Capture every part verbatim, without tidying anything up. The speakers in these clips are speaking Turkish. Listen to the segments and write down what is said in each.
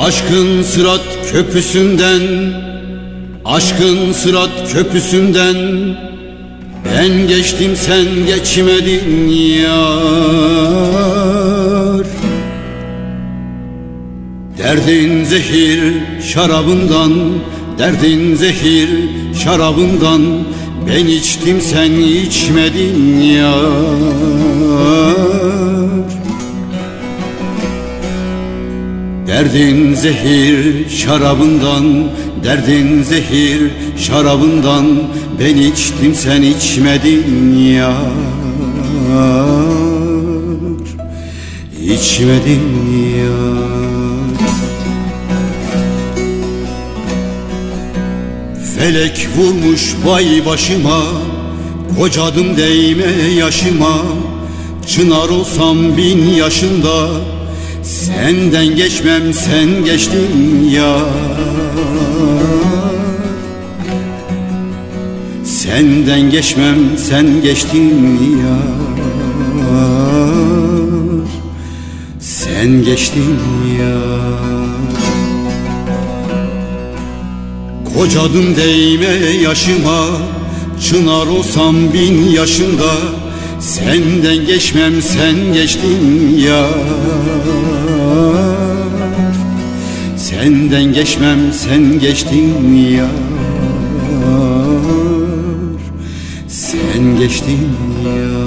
Aşkın sırat köprüsünden, aşkın sırat köprüsünden ben geçtim, sen geçmedin yar. Derdin zehir şarabından, derdin zehir şarabından ben içtim, sen içmedin yar. Derdin zehir şarabından, derdin zehir şarabından ben içtim, sen içmedin yar. İçmedin yar. Felek vurmuş vay başıma, kocadım değme yaşıma. Çınar olsam bin yaşında, senden geçmem, sen geçtin ya. Senden geçmem, sen geçtin ya. Sen geçtin ya. Kocadım değme yaşıma, çınar olsam bin yaşında, senden geçmem, sen geçtin ya. Senden geçmem, sen geçtin ya. Sen geçtin ya.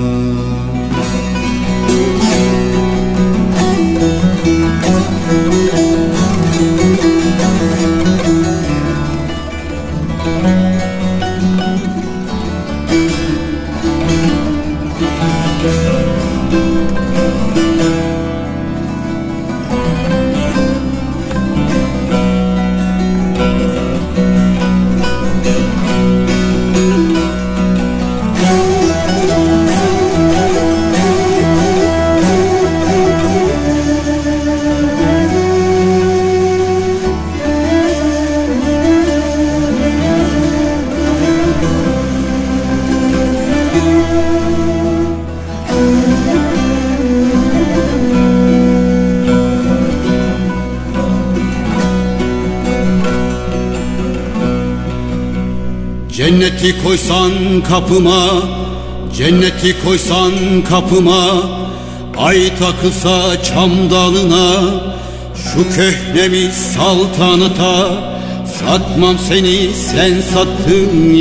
Cenneti koysan kapıma, cenneti koysan kapıma, ay takılsa çam dalına, şu köhnemi saltanata, satmam seni, sen sattın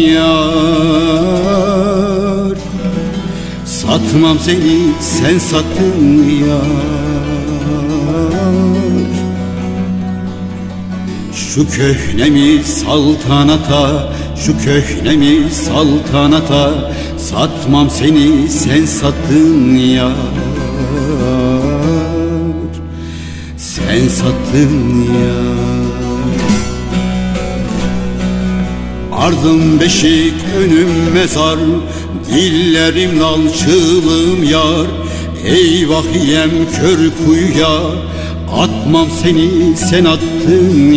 yar. Satmam seni, sen sattın yar. Şu köhnemi saltanata, şu köhnemi saltanata, satmam seni, sen sattın yar. Sen sattın yar. Ardım beşik, önüm mezar, dillerim lal, çığlığım yar. Eyvah yem kör kuyuya, atmam seni, sen attın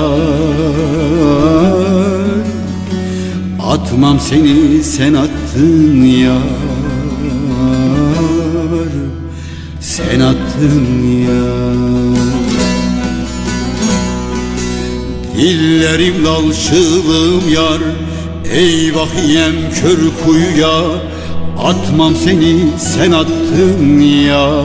yar. Atmam seni, sen attın yar. Sen attın yar. Dillerim lal, çığlığım yar. Eyvah yem kör kuyuya, atmam seni, sen attın yar.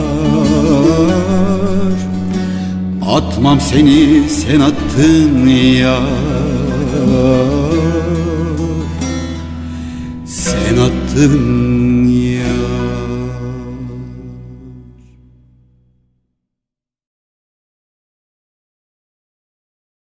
Atmam seni, sen attın yar. Sen attın